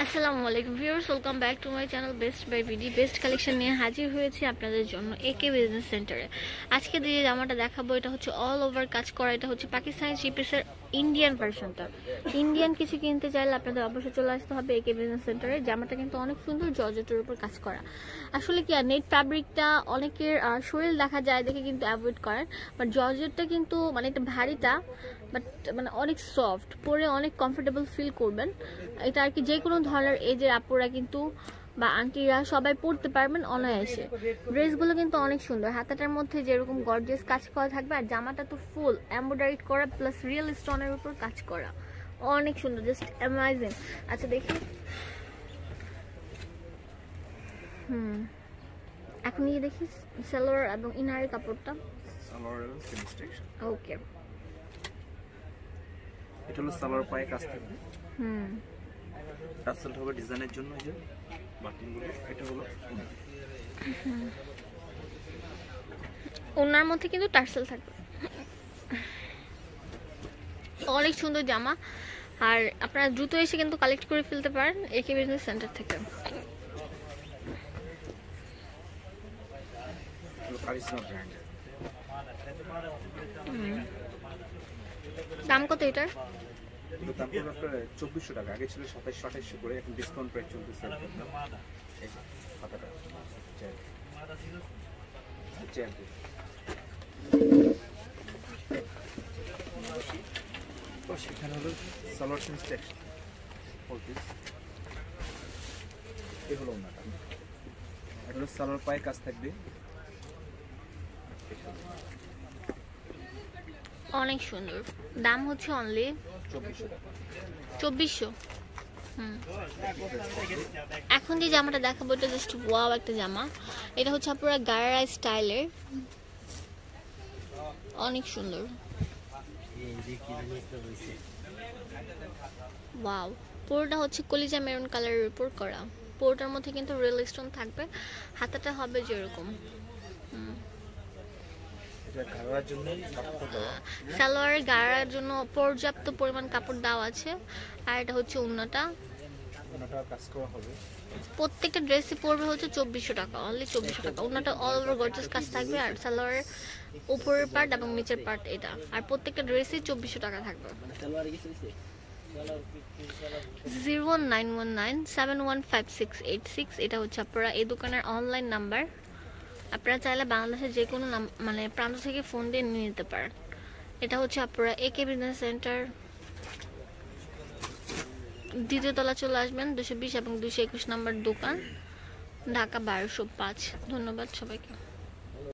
আসসালামু আলাইকুম viewers, welcome back to my channel best by ভিডি। বেস্ট কালেকশন নিয়ে হাজির হয়েছি আপনাদের জন্য একে বিজনেস সেন্টারে। আজকে যে জামাটা দেখাবো এটা হচ্ছে অল ওভার কাজ করা। এটা হচ্ছে পাকিস্তানি থ্রি পিসের ইন্ডিয়ান ভার্সনটা। ইন্ডিয়ান কিছু কিনতে চাইলে আপনাদের অবশ্যই চলে আসতে হবে একে বিজনেস সেন্টারে। জামাটা কিন্তু অনেক সুন্দর, জর্জেটের উপর কাজ করা। আসলে কি আর নেট ফ্যাব্রিকটা অনেকের শরীর দেখা যায় দেখে কিন্তু অ্যাভয়েড করেন, বাট জর্জেটটা কিন্তু মানে এটা ভারীটা, বাট মানে অনেক সফট, পরে অনেক কমফোর্টেবল ফিল করবেন। এটা আর কি যে কোনো ধরনের এজের আপুরা কিন্তু বা আন্টিরা সবাই পরতে পারবেন অনায়াসে। ড্রেসগুলো কিন্তু অনেক সুন্দর, হাতাটার মধ্যে যেরকম গর্জিয়াস কাজ করা থাকবে, আর জামাটা তো ফুল এমব্রয়ডারি করা প্লাস রিয়েল স্টোনের উপর কাজ করা, অনেক সুন্দর, জাস্ট অ্যামেজিং। আচ্ছা দেখি, এখন নিয়ে দেখি সালোয়ার এবং ইনারের কাপড়টা। ওকে, এটা হলো সালোয়ার পায়ে কাজ থাকবে। টাসেল হবে ডিজাইনের জন্য, যে বাটনগুলো। এটা হলো ওনার মধ্যে কিন্তু টার্সেল থাকবে, অনেক সুন্দর জামা। আর আপনারা দ্রুত এসে কিন্তু কালেক্ট করে ফেলতে পারেন একে বিজনেস সেন্টার থেকে। কারিশমা ব্র্যান্ডের। দাম কত এটার? তো দাম পড়বে আপনার 2400 টাকা। আগে ছিল 2700-2800 করে, এখন ডিসকাউন্ট প্রাইস চলতেছে। এই যে হাতাটা চেয়ার তো সেখানে হলো সালোয়ার সিন সেকশন ফোর পিস। এই হলো ওনাটা, এটা হলো সালোয়ার পায়ে কাজ থাকবে। অনেক সুন্দর, দাম হচ্ছে অনলি 2400। এখন যে জামাটা দেখাবো এটা জাস্ট ওয়াও একটা জামা। এটা হচ্ছে আপনারা গারারা স্টাইলের, অনেক সুন্দর। ওয়াও, পুরোটা হচ্ছে কলিজা মেরুন কালারের উপর করা। পুরোটার মধ্যে কিন্তু রিয়েল স্টোন থাকবে, হাতাটা হবে যেরকম। সালোয়ারের গাড়ার জন্য পর্যাপ্ত পরিমাণ কাপড় দেওয়া আছে। আর এটা হচ্ছে ওড়নাটা, প্রত্যেকটা ড্রেসে পড়বে হচ্ছে 2400 টাকা, অনলি 2400 টাকা। ওড়নাটা অল ওভার গর্জিয়াস কাজ থাকবে, আর সালোয়ারের উপরের পার্ট এবং নিচের পার্ট এটা, আর প্রত্যেকটা ড্রেসে 2400 টাকা থাকবে। 09197156686 এটা হচ্ছে আপনারা এই দোকানের অনলাইন নাম্বার। আপনারা চাইলে বাংলাদেশের যে কোনো মানে প্রান্ত থেকে ফোন দিয়ে নিয়ে নিতে পারেন। এটা হচ্ছে আপনারা একে বিজনেস সেন্টার দ্বিতীয় তলা চলে আসবেন, 220 এবং 221 নম্বর দোকান, ঢাকা 1205। ধন্যবাদ সবাইকে।